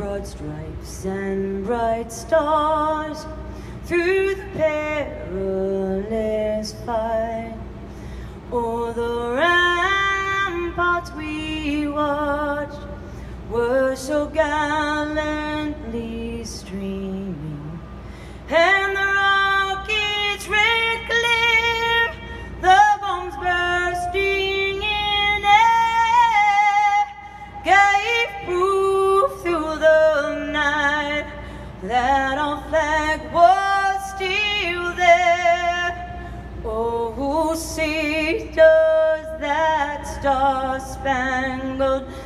broad stripes and bright stars through the perilous fight. O'er the ramparts we watched were so gallantly streaming, and the rockets red clear, the bombs bursting in air, gave proof through the night that our flag was still there. Oh, say does that star-spangled